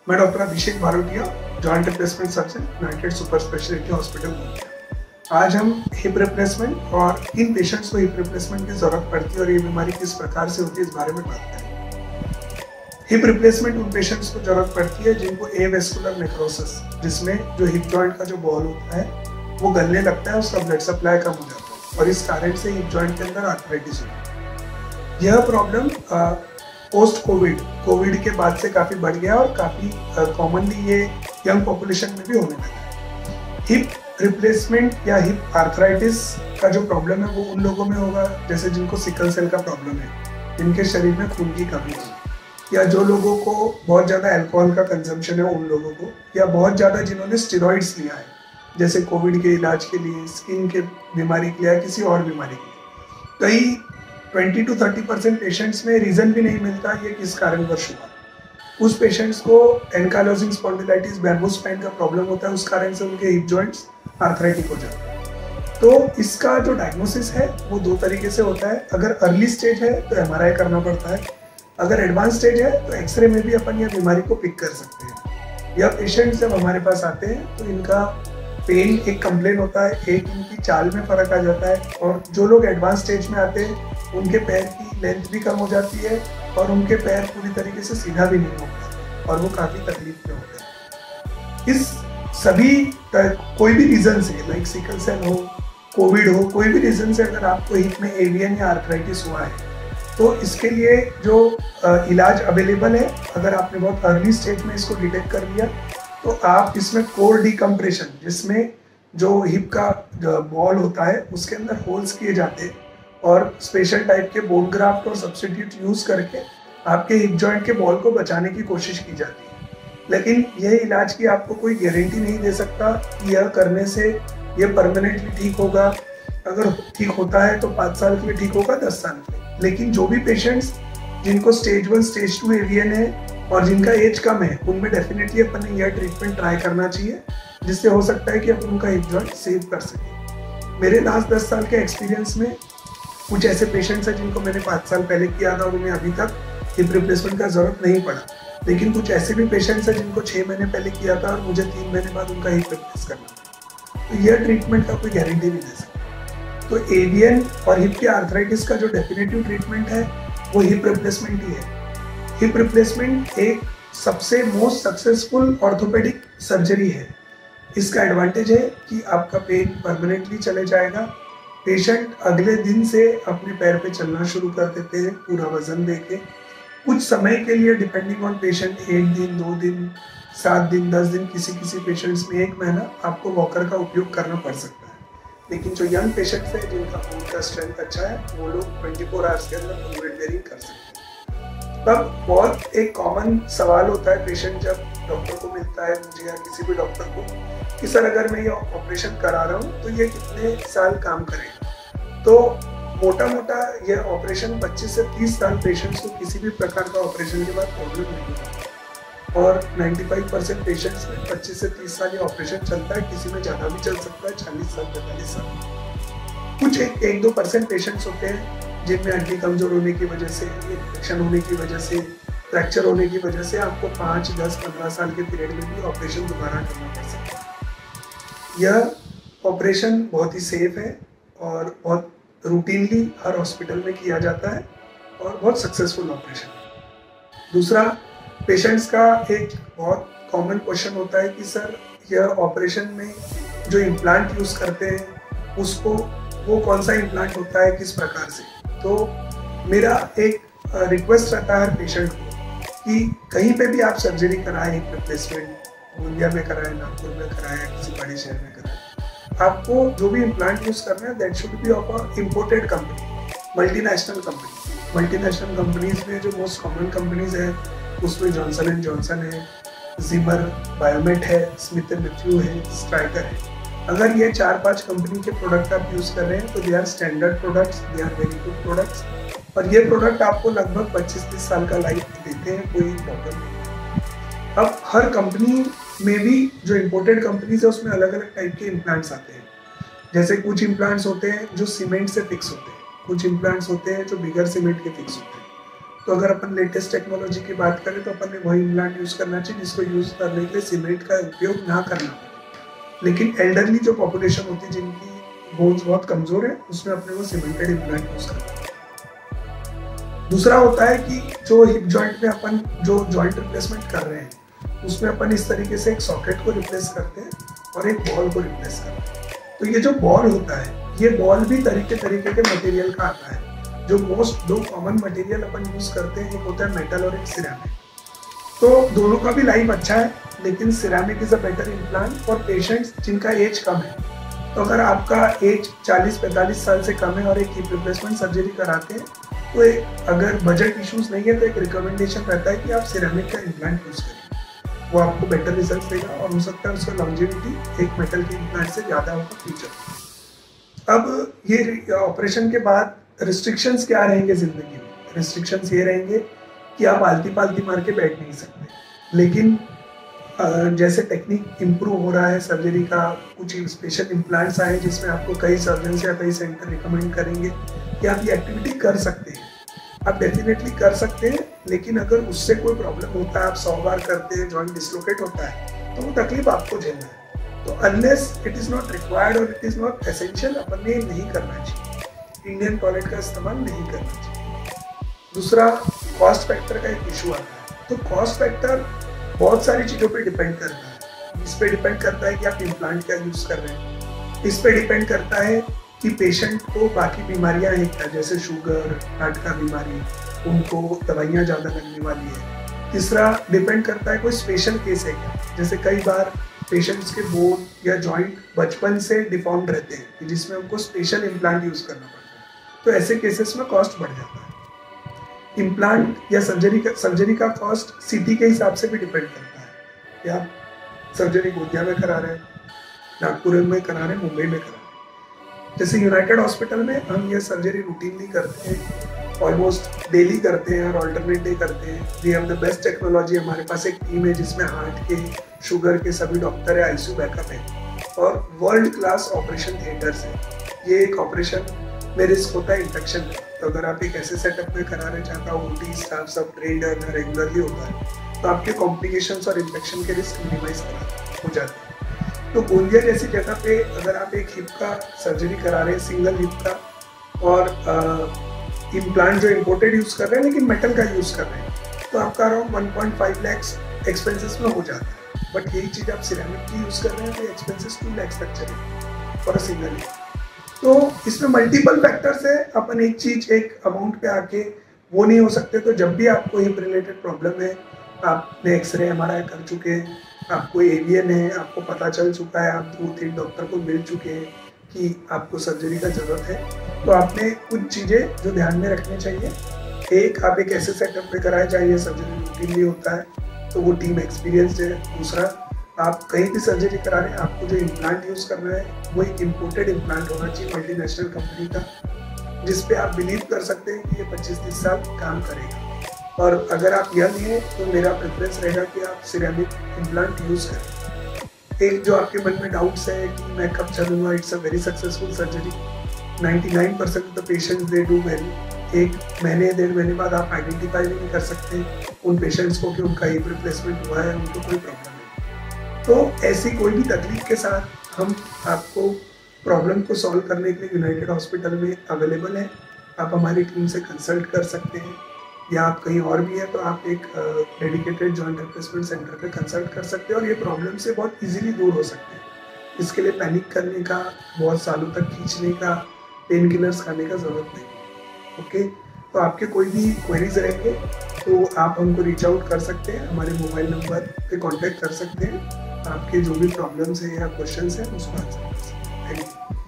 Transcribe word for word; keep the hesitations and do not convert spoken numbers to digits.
मैं doctor Abhishek Bharotiya, joint replacement surgeon, united super speciality hospital Gondia. आज हम हिप रिप्लेसमेंट और किन पेशेंट्स को हिप रिप्लेसमेंट की जरूरत पड़ती है और ये बीमारी किस प्रकार से होती है इस बारे में बात करेंगे। हिप रिप्लेसमेंट उन पेशेंट्स को जरूरत पड़ती है जिनको एवेस्कुलर नेक्रोसिस, जिसमें जो हिप जॉइंट का जो बॉल होता है वो गलने लगता है, उसका ब्लड सप्लाई कम हो जाता है और इस कारण से हिप जॉइंट के अंदर आर्थराइटिस होती है। यह प्रॉब्लम पोस्ट कोविड कोविड के बाद से काफ़ी बढ़ गया और काफ़ी कॉमनली ये यंग पॉपुलेशन में भी होने लगा है। हिप रिप्लेसमेंट या हिप आर्थराइटिस का जो प्रॉब्लम है वो उन लोगों में होगा जैसे जिनको सिकल सेल का प्रॉब्लम है, जिनके शरीर में खून की कमी है, या जो लोगों को बहुत ज़्यादा अल्कोहल का कंजम्पशन है उन लोगों को, या बहुत ज़्यादा जिन्होंने स्टेरॉइड्स लिया है जैसे कोविड के इलाज के लिए, स्किन के बीमारी के लिए या किसी और बीमारी के लिए। कई बीस टू तीस परसेंट पेशेंट्स में रीजन भी नहीं मिलता ये किस कारणवश हुआ। उस पेशेंट्स को एनकाइलोजिंग स्पॉन्डिलाइटिस, बैम्बू स्पाइन का प्रॉब्लम होता है, उस कारण से उनके हिप जॉइंट्स आर्थराइटिक हो जाते हैं। तो इसका जो डायग्नोसिस है वो दो तरीके से होता है। अगर अर्ली स्टेज है तो एम आर आई करना पड़ता है, अगर एडवांस स्टेज है तो एक्सरे में भी अपन यह बीमारी को पिक कर सकते हैं। यह पेशेंट जब हमारे पास आते हैं तो इनका पेन एक कंप्लेन होता है, एक इनकी चाल में फर्क आ जाता है, और जो लोग एडवांस स्टेज में आते हैं उनके पैर की लेंथ भी कम हो जाती है और उनके पैर पूरी तरीके से सीधा भी नहीं होता और वो काफ़ी तकलीफ में होते हैं। इस सभी कोई भी रीज़न से, लाइक सिकल सेल हो, कोविड हो, कोई भी रीज़न से अगर आपको हिप में एवियन या आर्थराइटिस हुआ है तो इसके लिए जो इलाज अवेलेबल है, अगर आपने बहुत अर्ली स्टेज में इसको डिटेक्ट कर लिया तो आप इसमें कोर डिकम्प्रेशन, जिसमें जो हिप का बॉल होता है उसके अंदर होल्स किए जाते हैं और स्पेशल टाइप के बोन ग्राफ्ट और सब्सटीट्यूट यूज करके आपके हिप जॉइंट के बॉल को बचाने की कोशिश की जाती है। लेकिन यह इलाज की आपको कोई गारंटी नहीं दे सकता कि यह करने से यह परमानेंटली ठीक होगा। अगर ठीक होता है तो पाँच साल के लिए ठीक होगा, दस साल के लिए। लेकिन जो भी पेशेंट्स जिनको stage one stage two AVN है और जिनका एज कम है उनमें डेफिनेटली अपन ने यह ट्रीटमेंट ट्राई करना चाहिए, जिससे हो सकता है कि अपन उनका हिप जॉइंट सेव कर सके। मेरे लास्ट दस साल के एक्सपीरियंस में कुछ ऐसे पेशेंट्स हैं जिनको मैंने पाँच साल पहले किया था और उन्हें अभी तक हिप रिप्लेसमेंट का जरूरत नहीं पड़ा। लेकिन कुछ ऐसे भी पेशेंट्स हैं जिनको छः महीने पहले किया था और मुझे तीन महीने बाद उनका हिप रिप्लेस करना था। तो यह ट्रीटमेंट का कोई गारंटी नहीं दे सकता। तो एवियन और हिप के आर्थराइटिस का जो डेफिनेटिव ट्रीटमेंट है वो हिप रिप्लेसमेंट ही है। हिप रिप्लेसमेंट एक सबसे मोस्ट सक्सेसफुल ऑर्थोपेडिक सर्जरी है। इसका एडवांटेज है कि आपका पेन परमानेंटली चले जाएगा। पेशेंट अगले दिन से अपने पैर पे चलना शुरू कर देते हैं पूरा वजन देके। कुछ समय के लिए डिपेंडिंग ऑन पेशेंट, एक दिन, दो दिन, सात दिन, दस दिन, किसी किसी पेशेंट्स में एक महीना आपको वॉकर का उपयोग करना पड़ सकता है। लेकिन जो यंग पेशेंट्स हैं जिनका बोन का स्ट्रेंथ अच्छा है वो लोग चौबीस आवर्स के अंदर बोन वेट बेयरिंग कर सकते हैं। तब बहुत एक कॉमन सवाल होता है पेशेंट जब डॉक्टर को मिलता है, मुझे या किसी भी डॉक्टर को, कि सर अगर मैं ये ऑपरेशन करा रहा हूँ तो ये कितने साल काम करेगा। तो मोटा मोटा ये ऑपरेशन पच्चीस से तीस साल पेशेंट्स को किसी भी प्रकार का ऑपरेशन के बाद प्रॉब्लम नहीं होता और पचानवे परसेंट पेशेंट्स में पच्चीस से तीस साल ये ऑपरेशन चलता है। किसी में ज़्यादा भी चल सकता है, चालीस साल, पैंतालीस साल। कुछ एक एक दो परसेंट पेशेंट्स होते हैं जिनमें हड्डी कमजोर होने की वजह से, इन्फेक्शन होने की वजह से, फ्रैक्चर होने की वजह से आपको पाँच, दस, पंद्रह साल के पीरियड में भी ऑपरेशन दोबारा करना पड़ सकता है। यह ऑपरेशन बहुत ही सेफ है और बहुत रूटीनली हर हॉस्पिटल में किया जाता है और बहुत सक्सेसफुल ऑपरेशन है। दूसरा, पेशेंट्स का एक बहुत कॉमन क्वेश्चन होता है कि सर यह ऑपरेशन में जो इम्प्लांट यूज़ करते हैं उसको वो कौन सा इम्प्लांट होता है, किस प्रकार से। तो मेरा एक रिक्वेस्ट रहता है हर पेशेंट को कि कहीं पे भी आप सर्जरी कराएं, हिप रिप्लेसमेंट, गोंदिया में कराएं, नागपुर में कराएं, किसी बड़े शहर में कराएं, आपको जो भी इम्प्लांट यूज़ करना है that should be of a imported company, multinational company. Multinational companies में जो मोस्ट कॉमन कंपनीज है उसमें जॉनसन एंड जॉनसन है, जिमर, बायोमेट है, स्मिथ एंड मैथ्यू है, स्ट्राइकर है। अगर ये चार पांच कंपनी के प्रोडक्ट आप यूज़ कर रहे हैं तो they are standard products, they are very good products और ये प्रोडक्ट आपको लगभग पच्चीस तीस साल का लाइफ देते हैं, कोई प्रॉब्लम नहीं। अब हर कंपनी में भी जो इम्पोर्टेड कंपनीज है उसमें अलग अलग टाइप के इम्प्लांट्स आते हैं। जैसे कुछ इम्प्लांट्स होते हैं जो सीमेंट से फिक्स होते हैं, कुछ इम्प्लांट्स होते हैं जो बिगर सीमेंट के फिक्स होते हैं। तो अगर अपन लेटेस्ट टेक्नोलॉजी की बात करें तो अपन ने वही इम्प्लांट यूज़ करना चाहिए जिसको यूज़ करने के लिए सीमेंट का उपयोग ना करना पड़े। लेकिन एल्डरली जो पॉपुलेशन होती है जिनकी बोन्स बहुत कमज़ोर है, उसमें अपने को सीमेंटेड इम्प्लांट यूज़ करना है। दूसरा होता है कि जो हिप जॉइंट में अपन जो जॉइंट रिप्लेसमेंट कर रहे हैं उसमें अपन इस तरीके से एक सॉकेट को रिप्लेस करते हैं और एक बॉल को रिप्लेस करते हैं। तो ये जो बॉल होता है, ये बॉल भी तरीके तरीके के मटेरियल का आता है। जो मोस्ट दो कॉमन मटेरियल अपन यूज करते हैं, एक होता है मेटल और एक सिरेमिक। तो दोनों का भी लाइफ अच्छा है, लेकिन ceramic is a better implant for patients जिनका एज कम है। तो अगर आपका एज चालीस पैंतालीस साल से कम है और एक हिप रिप्लेसमेंट सर्जरी कराते हैं, तो एक अगर बजट इश्यूज नहीं है तो एक रिकमेंडेशन रहता है कि आप सिरेमिक का इम्प्लांट यूज करें। वो आपको बेटर रिजल्ट देगा और हो सकता है उसका लॉन्जेविटी एक मेटल के इम्प्लांट से ज़्यादा होगा फ्यूचर। अब ये ऑपरेशन के बाद रिस्ट्रिक्शंस क्या रहेंगे जिंदगी में? रिस्ट्रिक्शंस ये रहेंगे कि आप आलती पालती मार के बैठ नहीं सकते, लेकिन जैसे टेक्निक इम्प्रूव हो रहा है सर्जरी का, कुछ स्पेशल इम्प्लांट्स आए जिसमें आपको कई सर्जन या कई सेंटर रिकमेंड करेंगे कि आप ये एक्टिविटी कर सकते हैं। आप डेफिनेटली कर सकते हैं, लेकिन अगर उससे कोई प्रॉब्लम होता है, आप सौ बार करते हैं, जॉइंट डिसलोकेट होता है, तो वो तकलीफ आपको झेलना है। तो unless it is not required और इट इज़ नॉट एसेंशियल, अपन ने नहीं करना चाहिए। इंडियन टॉयलेट का इस्तेमाल नहीं करना चाहिए। दूसरा, कॉस्ट फैक्टर का एक इशू आता है। तो कॉस्ट फैक्टर बहुत सारी चीज़ों पे डिपेंड करता है। इस पे डिपेंड करता है कि आप इम्प्लांट क्या यूज़ कर रहे हैं। इस पे डिपेंड करता है कि पेशेंट को बाकी बीमारियां हैं क्या, जैसे शुगर, हार्ट का बीमारी, उनको दवाइयाँ ज़्यादा लगने वाली है। तीसरा, डिपेंड करता है कोई स्पेशल केस है क्या, जैसे कई बार पेशेंट्स के बोन या जॉइंट बचपन से डिफॉर्म्ड रहते हैं जिसमें उनको स्पेशल इम्प्लांट यूज़ करना पड़ता है। तो ऐसे केसेस में कॉस्ट बढ़ जाता है। इम्प्लांट या सर्जरी का सर्जरी का कॉस्ट सिटी के हिसाब से भी डिपेंड करता है कि आप सर्जरी गोंदिया में करा रहे हैं, नागपुर में करा रहे हैं, मुंबई में करा रहे हैं। जैसे यूनाइटेड हॉस्पिटल में हम ये सर्जरी रूटीनली करते हैं, ऑलमोस्ट डेली करते हैं और ऑल्टरनेट डे करते हैं। We have the best technology. हमारे पास एक टीम है जिसमें हार्ट के, शुगर के सभी डॉक्टर है, आईसीयू बैकअप है और वर्ल्ड क्लास ऑपरेशन थिएटर्स है। ये एक ऑपरेशन में रिस्क होता है इन्फेक्शन में, तो अगर आप एक ऐसे सेटअप में करा रहे चाहता हो, ओटी स्टाफ सब ट्रेंड है, रेगुलरली होता है, तो आपके कॉम्प्लिकेशंस और इन्फेक्शन के रिस्क मिनिमाइज हो जाते हैं। तो गोंदिया जैसी जगह पे अगर आप एक हिप का सर्जरी करा रहे हैं, सिंगल हिप का, और इम्प्लांट जो इम्पोर्टेड यूज़ कर रहे हैं लेकिन मेटल का यूज़ कर रहे हैं, तो आपका around one point five lakhs expenses में हो जाता है। बट यही चीज़ आप सिरेमिक की यूज़ कर रहे हैं तो एक्सपेंसेस टू लैक्स तक चलेंगे फॉर अ सिंगल हिप। तो इसमें मल्टीपल फैक्टर्स है। अपन एक चीज एक अमाउंट पे आके वो नहीं हो सकते। तो जब भी आपको हिप रिलेटेड प्रॉब्लम है, आपने एक्सरे एमआरआई कर चुके हैं, आपको एवियन है, आपको पता चल चुका है, आप दो तीन डॉक्टर को मिल चुके हैं कि आपको सर्जरी का जरूरत है, तो आपने कुछ चीज़ें जो ध्यान में रखनी चाहिए। एक, आप एक ऐसे सेटअप पे कराए जहाँ ये सर्जरी रूटीनली होता है, तो वो टीम एक्सपीरियंस्ड है। दूसरा, आप कहीं भी सर्जरी करा रहे हैं, आपको जो इम्प्लांट यूज़ करना है वो एक इम्पोर्टेड इम्प्लांट होना चाहिए मल्टीनेशनल कंपनी का, जिस पे आप बिलीव कर सकते हैं कि ये पच्चीस तीस साल काम करेगा। और अगर आप यंग हैं तो मेरा प्रेफरेंस रहेगा कि आप सिरेमिक इम्प्लांट यूज़ करें। एक जो आपके मन में डाउट्स है कि मैं कब चलूँगा, it's a very successful surgery. Ninety nine percent of the patients they do well. एक महीने डेढ़ महीने बाद आप आइडेंटिफाई भी नहीं कर सकते उन पेशेंट्स को कि उनका हिप रिप्लेसमेंट हुआ है, उनको कोई प्रॉब्लम है। तो ऐसी कोई भी तकलीफ के साथ हम आपको प्रॉब्लम को सॉल्व करने के लिए यूनाइटेड हॉस्पिटल में अवेलेबल है। आप हमारी टीम से कंसल्ट कर सकते हैं, या आप कहीं और भी हैं तो आप एक डेडिकेटेड जॉइंट रिप्लेसमेंट सेंटर पे कंसल्ट कर सकते हैं और ये प्रॉब्लम से बहुत इजीली दूर हो सकते हैं। इसके लिए पैनिक करने का, बहुत सालों तक खींचने का, पेन किलर्स खाने का ज़रूरत नहीं। ओके, तो आपके कोई भी क्वेरीज रहेंगे तो आप हमको रीच आउट कर सकते हैं, हमारे मोबाइल नंबर पे कांटेक्ट कर सकते हैं। आपके जो भी प्रॉब्लम्स हैं या क्वेश्चंस हैं उसको आंसर कर सकते हैं। Thank you.